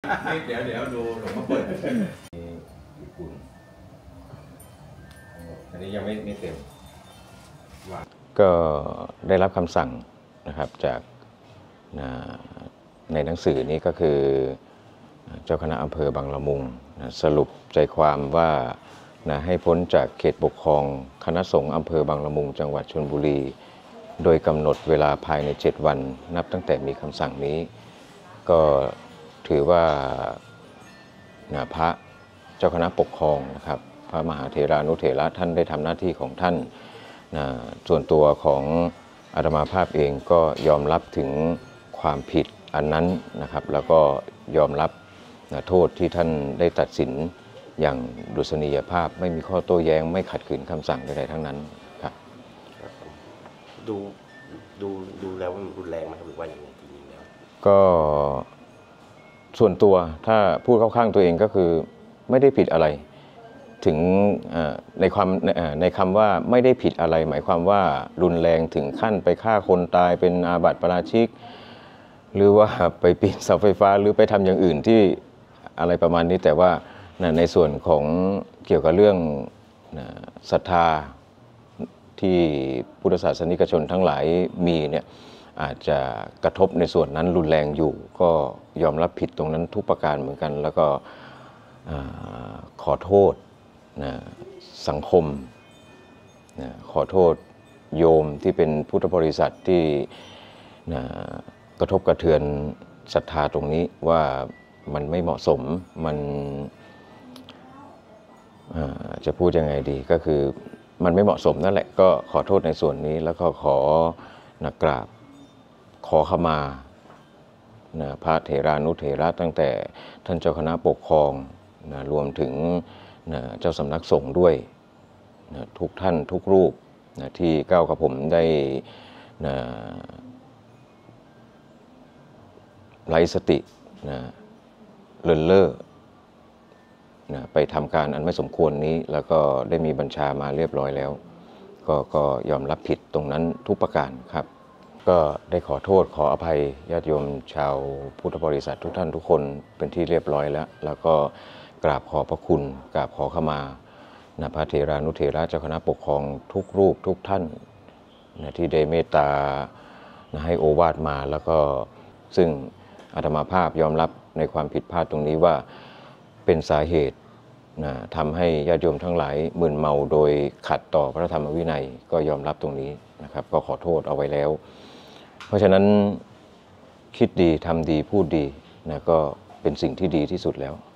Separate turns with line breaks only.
เดี๋ยวดูหลวงพ่อเปิดญี่ปุ่นอันนี้ยังไม่เต็มก็ได้รับคำสั่งนะครับจากในหนังสือนี้ก็คือเจ้าคณะอำเภอบางละมุงสรุปใจความว่าให้พ้นจากเขตปกครองคณะสงฆ์อำเภอบางละมุงจังหวัดชลบุรีโดยกำหนดเวลาภายใน7 วันนับตั้งแต่มีคำสั่งนี้ก็ถือว่าพระเจ้าคณะปกครองนะครับพระมหาเถรานุเถระท่านได้ทำหน้าที่ของท่านส่วนตัวของอาตมาภาพเองก็ยอมรับถึงความผิดอันนั้นนะครับแล้วก็ยอมรับโทษที่ท่านได้ตัดสินอย่างดุษณียภาพไม่มีข้อโต้แย้งไม่ขัดขืนคำสั่งใดๆทั้งนั้นครับ
ดูแล้วมันรุนแรงไหมครับหรือว่าอย่างไรจริงๆแล้ว
ก็ส่วนตัวถ้าพูดเข้าข้างตัวเองก็คือไม่ได้ผิดอะไรถึงในคำว่าไม่ได้ผิดอะไรหมายความว่ารุนแรงถึงขั้นไปฆ่าคนตายเป็นอาบัติปาราชิกหรือว่าไปปีนเสาไฟฟ้าหรือไปทำอย่างอื่นที่อะไรประมาณนี้แต่ว่าในส่วนของเกี่ยวกับเรื่องศรัทธาที่พุทธศาสนิกชนทั้งหลายมีเนี่ยอาจจะกระทบในส่วนนั้นรุนแรงอยู่ก็ยอมรับผิดตรงนั้นทุกประการเหมือนกันแล้วก็ขอโทษสังคมขอโทษโยมที่เป็นพุทธบริษัทที่กระทบกระเทือนศรัทธาตรงนี้ว่ามันไม่เหมาะสมมันจะพูดยังไงดีก็คือมันไม่เหมาะสมนั่นแหละก็ขอโทษในส่วนนี้แล้วก็ขอกราบขอขมาพระเถรานุเถระตั้งแต่ท่านเจ้าคณะปกครองรวมถึงเจ้าสำนักสงฆ์ด้วยทุกท่านทุกรูปที่ก้าวกับผมได้ไร้สติเลินเล่อไปทำการอันไม่สมควรนี้แล้วก็ได้มีบัญชามาเรียบร้อยแล้วก็ยอมรับผิดตรงนั้นทุกประการครับก็ได้ขอโทษขออภัยญาติโยมชาวพุทธบริษัททุกท่านทุกคนเป็นที่เรียบร้อยแล้วก็กราบขอพระคุณกราบขอขมาพระเถรานุเถระเจ้าคณะปกครองทุกรูปทุกท่านที่ได้เมตตาให้โอวาทมาแล้วก็ซึ่งอาตมาภาพยอมรับในความผิดพลาดตรงนี้ว่าเป็นสาเหตุทำให้ญาติโยมทั้งหลายมึนเมาโดยขัดต่อพระธรรมวินัยก็ยอมรับตรงนี้นะครับก็ขอโทษเอาไว้แล้วเพราะฉะนั้นคิดดีทำดีพูดดีก็เป็นสิ่งที่ดีที่สุดแล้ว